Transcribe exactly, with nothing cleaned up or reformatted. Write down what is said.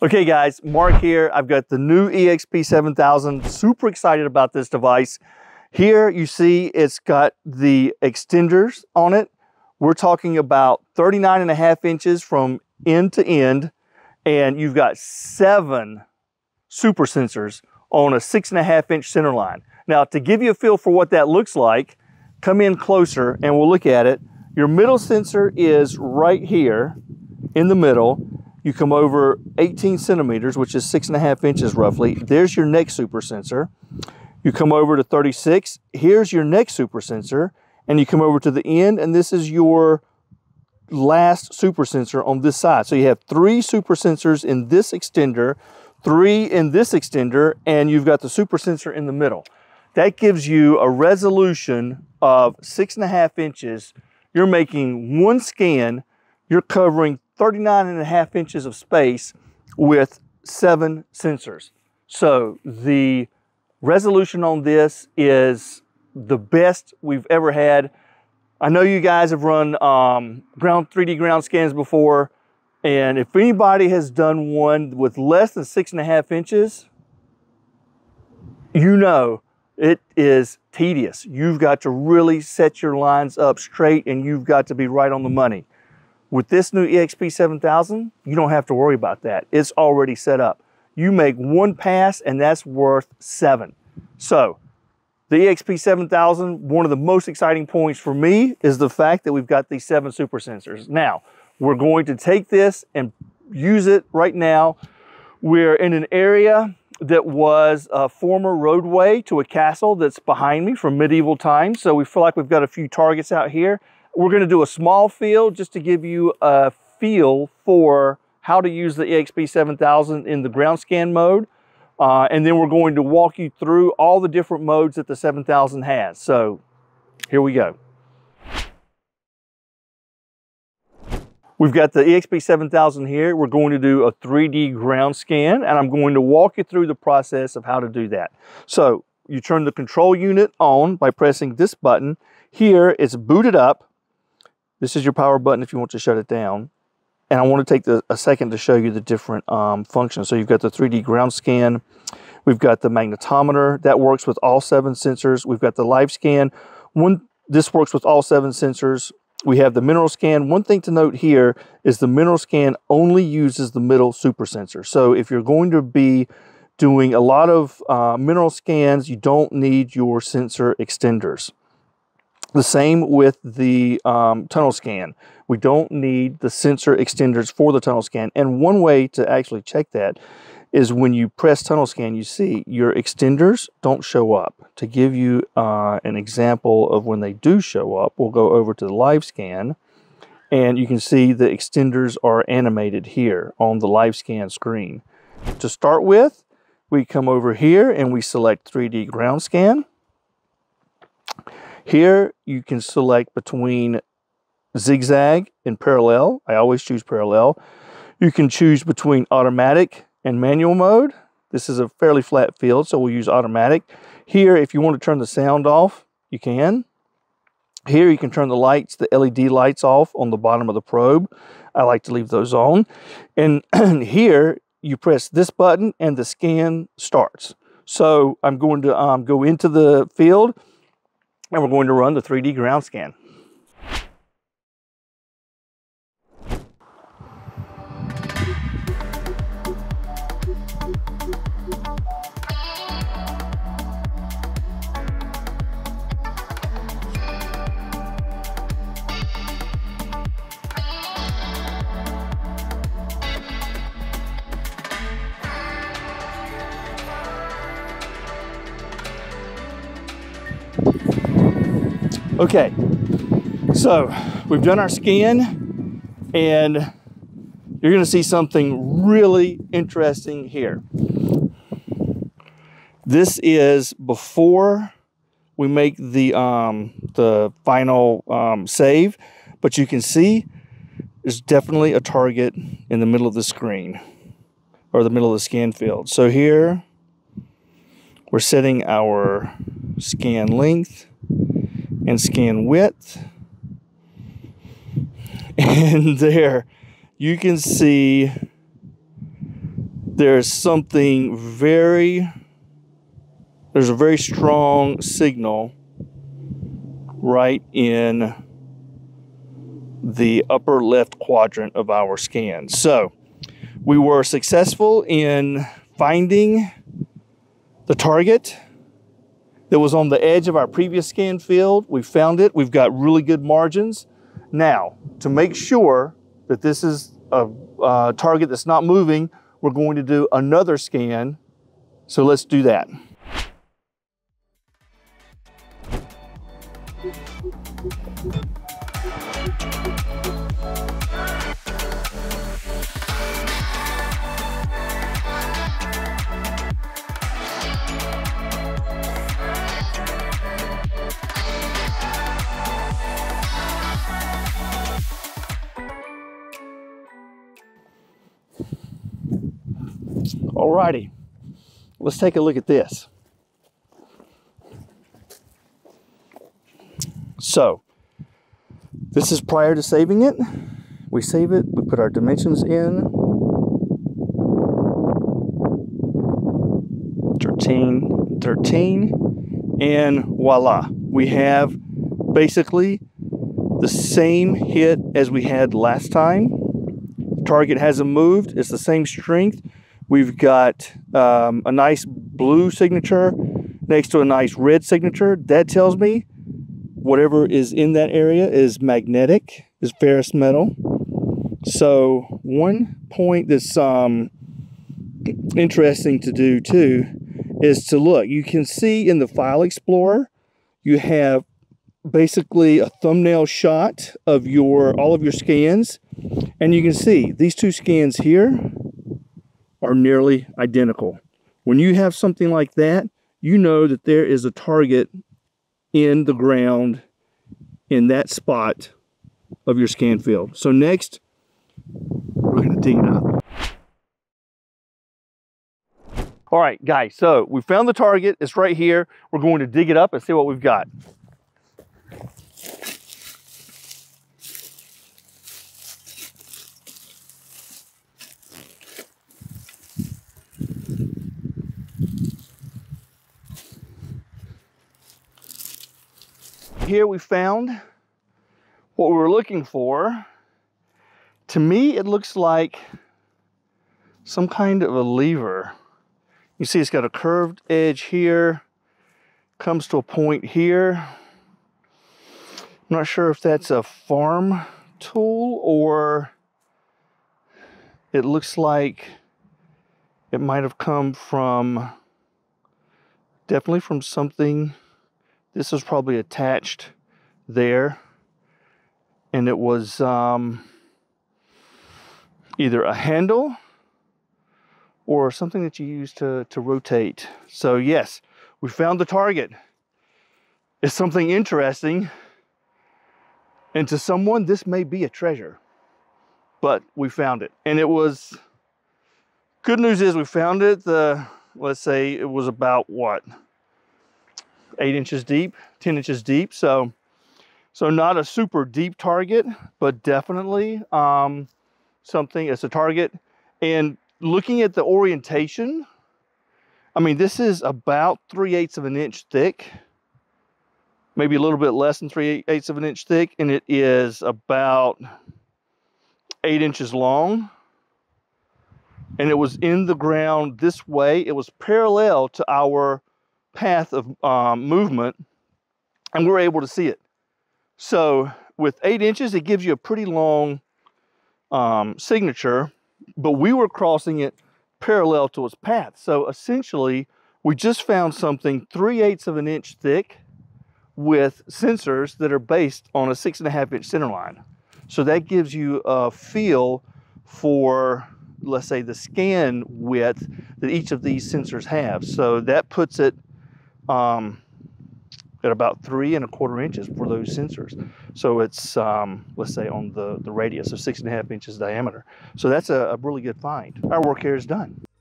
Okay guys, Mark here. I've got the new eXp seven thousand. Super excited about this device. Here you see it's got the extenders on it. We're talking about thirty-nine and a half inches from end to end, and you've got seven super sensors on a six and a half inch center line. Now, to give you a feel for what that looks like, come in closer and we'll look at it. Your middle sensor is right here in the middle. You come over eighteen centimeters, which is six and a half inches roughly. There's your next super sensor. You come over to thirty-six. Here's your next super sensor. And you come over to the end, and this is your last super sensor on this side. So you have three super sensors in this extender, three in this extender, and you've got the super sensor in the middle. That gives you a resolution of six and a half inches. You're making one scan. You're covering thirty-nine and a half inches of space with seven sensors. So the resolution on this is the best we've ever had. I know you guys have run um, ground three D ground scans before, and if anybody has done one with less than six and a half inches, you know it is tedious. You've got to really set your lines up straight, and you've got to be right on the money. With this new eXp seven thousand, you don't have to worry about that. It's already set up. You make one pass and that's worth seven. So the eXp seven thousand, one of the most exciting points for me is the fact that we've got these seven super sensors. Now, we're going to take this and use it right now. We're in an area that was a former roadway to a castle that's behind me from medieval times. So we feel like we've got a few targets out here. We're going to do a small field just to give you a feel for how to use the eXp seven thousand in the ground scan mode. Uh, and then we're going to walk you through all the different modes that the seven thousand has. So here we go. We've got the eXp seven thousand here. We're going to do a three D ground scan, and I'm going to walk you through the process of how to do that. So you turn the control unit on by pressing this button. Here it's booted up. This is your power button if you want to shut it down. And I want to take the, a second to show you the different um, functions. So you've got the three D ground scan. We've got the magnetometer. That works with all seven sensors. We've got the live scan. One, this works with all seven sensors. We have the mineral scan. One thing to note here is the mineral scan only uses the middle super sensor. So if you're going to be doing a lot of uh, mineral scans, you don't need your sensor extenders. The same with the um, tunnel scan. We don't need the sensor extenders for the tunnel scan. And one way to actually check that is when you press tunnel scan, you see your extenders don't show up. To give you uh, an example of when they do show up, we'll go over to the live scan, and you can see the extenders are animated here on the live scan screen. To start with, we come over here and we select three D ground scan. Here you can select between zigzag and parallel. I always choose parallel. You can choose between automatic and manual mode. This is a fairly flat field, so we'll use automatic. Here, if you want to turn the sound off, you can. Here you can turn the lights, the L E D lights off on the bottom of the probe. I like to leave those on. And here you press this button and the scan starts. So I'm going to um, go into the field, and we're going to run the three D ground scan. Okay, so we've done our scan, and you're going to see something really interesting here. This is before we make the um, the final um, save, but you can see there's definitely a target in the middle of the screen, or the middle of the scan field. So here we're setting our scan length and scan width, and there you can see there's something very, there's a very strong signal right in the upper left quadrant of our scan. So we were successful in finding the target that was on the edge of our previous scan field. We found it. We've got really good margins. Now, to make sure that this is a, a target that's not moving, we're going to do another scan. So let's do that. Alrighty, let's take a look at this. So, this is prior to saving it. We save it, we put our dimensions in. thirteen, thirteen, and voila. We have basically the same hit as we had last time. The target hasn't moved, it's the same strength. We've got um, a nice blue signature next to a nice red signature. That tells me whatever is in that area is magnetic, is ferrous metal. So one point that's um, interesting to do too is to look. You can see in the File Explorer, you have basically a thumbnail shot of your all of your scans. And you can see these two scans here are nearly identical. When you have something like that, you know that there is a target in the ground in that spot of your scan field. So next, we're going to dig it up. All right, guys, so we found the target. It's right here. We're going to dig it up and see what we've got. Here we found what we were looking for. To me, it looks like some kind of a lever. You see it's got a curved edge here, comes to a point here. I'm not sure if that's a farm tool or it looks like it might have come from, definitely from something. This was probably attached there, and it was um, either a handle or something that you use to, to rotate. So yes, we found the target. It's something interesting, and to someone, this may be a treasure, but we found it. And it was, good news is we found it, the, let's say it was about what? eight inches deep, ten inches deep. So, so not a super deep target, but definitely um, something, it's a target. And looking at the orientation, I mean, this is about three eighths of an inch thick, maybe a little bit less than three eighths of an inch thick. And it is about eight inches long. And it was in the ground this way. It was parallel to our path of um, movement, and we were able to see it. So with eight inches, it gives you a pretty long um, signature, but we were crossing it parallel to its path. So essentially, we just found something three eighths of an inch thick with sensors that are based on a six and a half inch center line. So that gives you a feel for, let's say, the scan width that each of these sensors have. So that puts it um, at about three and a quarter inches for those sensors. So it's, um, let's say, on the, the radius of six and a half inches diameter. So that's a, a really good find. Our work here is done.